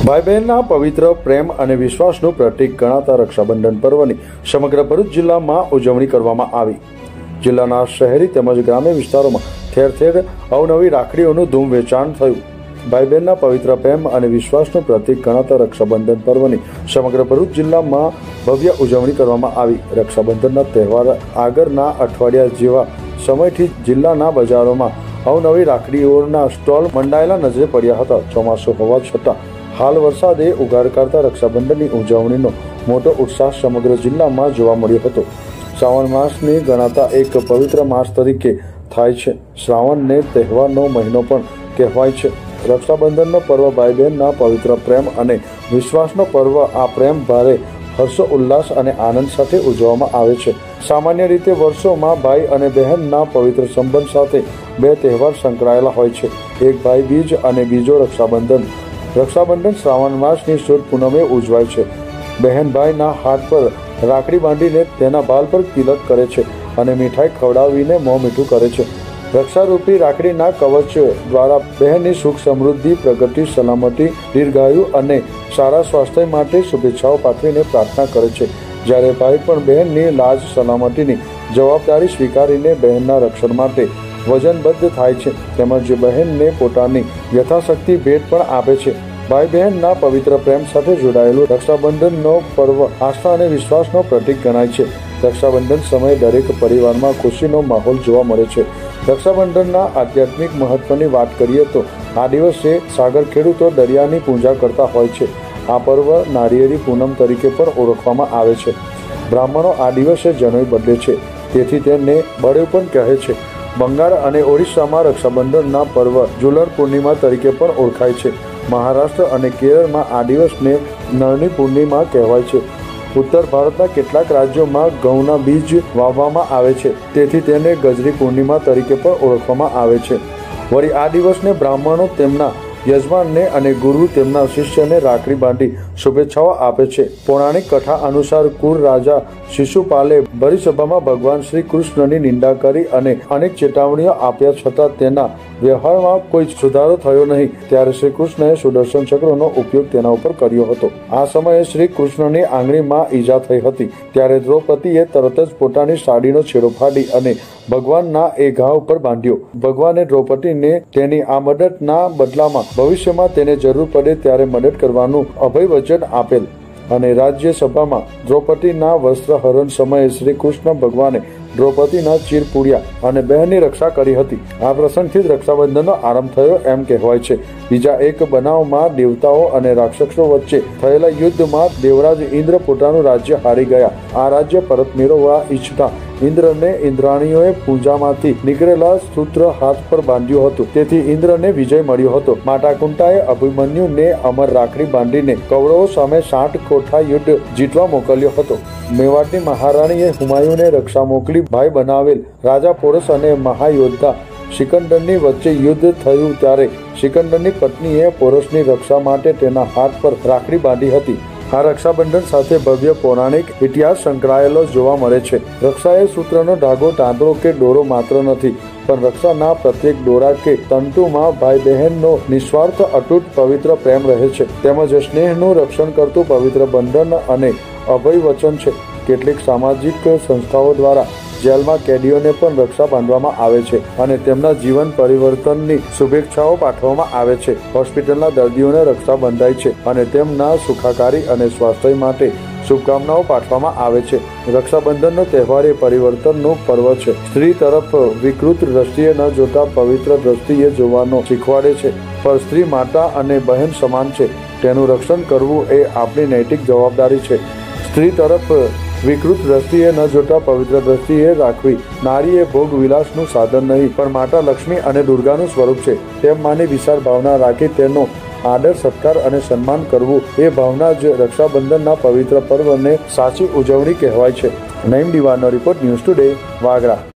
ભાઈ બહેનના પવિત્ર પ્રેમ અને વિશ્વાસનું પ્રતીક ગણાતા રક્ષાબંધન પર્વની સમગ્ર ભરૂચ જિલ્લામાં ઉજવણી કરવામાં આવી। જિલ્લાના શહેરી તેમજ ગ્રામ્ય વિસ્તારોમાં ઠેર ઠેર અવનવી રાખડીઓનું ધૂમ વેચાણ થયું। ભાઈ બહેનના પવિત્ર પ્રેમ અને વિશ્વાસનું પ્રતીક ગણાતા રક્ષાબંધન પર્વની સમગ્ર ભરૂચ જિલ્લામાં ભવ્ય ઉજવણી કરવામાં આવી। રક્ષાબંધનના તહેવાર આગળના અઠવાડિયા જેવા સમયથી જિલ્લાના બજારોમાં અવનવી રાખડીઓના સ્ટોલ મંડાયેલા નજરે પડ્યા હતા। ચોમાસું હોવા છતાં હાલ વરસાદે ઉઘાડ કાઢતા રક્ષાબંધનની ઉજવણીનો મોટો ઉત્સાહ સમગ્ર જિલ્લામાં જોવા મળ્યો હતો। શ્રાવણ માસને ગણાતા એક પવિત્ર માસ તરીકે થાય છે। શ્રાવણને તહેવારનો મહિનો પણ કહેવાય છે। રક્ષાબંધનનો પર્વ ભાઈ બહેનના પવિત્ર પ્રેમ અને વિશ્વાસનો પર્વ। આ પ્રેમ ભારે હર્ષો ઉલ્લાસ અને આનંદ સાથે ઉજવવામાં આવે છે। સામાન્ય રીતે વર્ષોમાં ભાઈ અને બહેનના પવિત્ર સંબંધ સાથે બે તહેવાર સંકળાયેલા હોય છે, એક ભાઈ બીજ અને બીજો રક્ષાબંધન। રક્ષાબંધન શ્રાવણ માસની સુદ પૂનમે ઉજવાય છે। બહેન ભાઈના હાથ પર રાખડી બાંધીને તેના બાલ પર તિલક કરે છે અને મીઠાઈ ખવડાવીને મોં મીઠું કરે છે। રક્ષારૂપી રાખડીના કવચ દ્વારા બહેનની સુખ સમૃદ્ધિ, પ્રગતિ, સલામતી, દીર્ઘાયુ અને સારા સ્વાસ્થ્ય માટે શુભેચ્છાઓ પાઠવીને પ્રાર્થના કરે છે, જ્યારે ભાઈ પણ બહેનની લાજ સલામતીની જવાબદારી સ્વીકારીને બહેનના રક્ષણ માટે વચનબદ્ધ થાય છે, તેમજ બહેનને પોતાની યથાશક્તિ ભેટ પણ આપે છે। ભાઈ બહેનના પવિત્ર પ્રેમ સાથે જોડાયેલું રક્ષાબંધનનો પર્વ આસ્થા અને વિશ્વાસનો પ્રતીક ગણાય છે। રક્ષાબંધન સમયે દરેક પરિવારમાં ખુશીનો માહોલ જોવા મળે છે। રક્ષાબંધનના આધ્યાત્મિક મહત્વની વાત કરીએ તો આ દિવસે સાગર ખેડૂતો દરિયાની પૂજા કરતા હોય છે। આ પર્વ નારિયેળી પૂનમ તરીકે પણ ઓળખવામાં આવે છે। બ્રાહ્મણો આ દિવસે જનોઈ બદલે છે, તેથી તેને બળેવ પણ કહે છે। બંગાળ અને ઓડિશામાં રક્ષાબંધનના પર્વ ઝુલન પૂર્ણિમા તરીકે પણ ઓળખાય છે। મહારાષ્ટ્ર અને કેરળમાં આ દિવસને નળની પૂર્ણિમા કહેવાય છે। ઉત્તર ભારતના કેટલાક રાજ્યોમાં ઘઉંના બીજ વાવવામાં આવે છે, તેથી તેને ગજરી પૂર્ણિમા તરીકે પણ ઓળખવામાં આવે છે। વળી આ દિવસને બ્રાહ્મણો તેમના યજમાનને અને ગુરુ તેમના શિષ્યને રાખડી બાંધી શુભેચ્છાઓ આપે છે। પૌરાણિક કથા અનુસાર કુર રાજા શિશુપાલે ભરી સભામાં ભગવાન શ્રી કૃષ્ણની નિંદા કરી અને અનેક ચેતવણીઓ આપ્યા છતાં તેના વ્યવહારમાં કોઈ સુધારો થયો નહીં, ત્યારે શ્રી કૃષ્ણએ સુદર્શન ચક્રનો ઉપયોગ તેના ઉપર કર્યો હતો। આ સમયે શ્રી કૃષ્ણની આંગળીમાં ઈજા થઈ હતી, ત્યારે દ્રૌપદીએ તરત જ પોતાની સાડીનો છેડો ફાડી અને ભગવાનના એ ઘા ઉપર બાંધ્યો। ભગવાને દ્રૌપદીને તેની આ મદદના બદલામાં ભવિષ્યમાં તેને જરૂર પડે ત્યારે મદદ કરવાનું અભય વચન આપેલ અને રાજ્યસભામાં દ્રૌપદીના વસ્ત્રહરણ સમયે શ્રી કૃષ્ણ ભગવાને દ્રૌપદીના ચીર પૂર્યા અને બહેનની રક્ષા કરી હતી। આ પ્રસંગથી જ રક્ષાબંધનનો આરંભ થયો એમ કહેવાય છે। બીજા એક બનાવમાં દેવતાઓ અને રાક્ષસો વચ્ચે થયેલા યુદ્ધમાં દેવરાજ ઇન્દ્ર પોતાનું રાજ્ય હારી ગયા। આ રાજ્ય પરત મેળવવા ઈચ્છતા ઇન્દ્રને ઇન્દ્રાણીઓએ પૂજામાંથી નીકળેલા સૂત્ર હાથ પર બાંધ્યું હતું, તેથી ઇન્દ્રને વિજય મળ્યો હતો। માતા કુંતાએ અભિમન્યુને અમર રાખડી બાંધીને કૌરવો સામે 60 કોઠા યુદ્ધ જીતવા મોકલ્યો હતો। મેવાડની મહારાણીએ હુમાયુને રક્ષા મોકલી ભાઈ બનાવેલ રાજા પોરસ અને મહાયોદ્ધા સિકંદરની વચ્ચે યુદ્ધ થયું ત્યારે સિકંદરની પત્નીએ પોરસની રક્ષા માટે તેના હાથ પર રાખડી બાંધી હતી। આ રક્ષાબંધન સાથે ભવ્ય પૌરાણિક ઇતિહાસ સંકળાયેલો જોવા મળે છે। રક્ષા એ સૂત્રનો ધાગો, તાંતરો કે દોરો માત્ર નથી, પણ રક્ષાના પ્રત્યેક દોરા કે તંતુમાં ભાઈ બહેનનો નિસ્વાર્થ અતૂટ પવિત્ર પ્રેમ રહે છે, તેમજ સ્નેહનું રક્ષણ કરતું પવિત્ર બંધન અને અભય વચન છે। કેટલીક સામાજિક સંસ્થાઓ દ્વારા જેલમાં કેદીઓને પણ રક્ષા બાંધવામાં આવે છે અને તેમના જીવન પરિવર્તનની શુભેચ્છાઓ પાઠવવામાં આવે છે। હોસ્પિટલના દર્દીઓને રક્ષા બંધાય છે અને તેમના સુખાકારી અને સ્વાસ્થ્ય માટે શુભકામનાઓ પાઠવવામાં આવે છે। રક્ષાબંધનનો તહેવાર એ પરિવર્તનનું પર્વ છે। સ્ત્રી તરફ વિકૃત દ્રષ્ટિએ ન જોતા પવિત્ર દ્રષ્ટિએ જોવાનો શીખવાડે છે, પણ સ્ત્રી માતા અને બહેન સમાન છે, તેનું રક્ષણ કરવું એ આપણી નૈતિક જવાબદારી છે। સ્ત્રી તરફ વિકૃત દ્રષ્ટિએ ન જોતા પવિત્ર દ્રષ્ટિએ રાખવી। નારી એ ભોગ વિલાસનું સાધન નહીં, પણ માતા લક્ષ્મી અને દુર્ગાનું સ્વરૂપ છે, તેમ માની વિશાળ ભાવના રાખી તેનો આદર, સત્કાર અને સન્માન કરવું એ ભાવના જ રક્ષાબંધનના પવિત્ર પર્વને સાચી ઉજવણી કહેવાય છે। નઈમ દિવાનનો રિપોર્ટ, ન્યૂઝ ટુડે, વાગરા।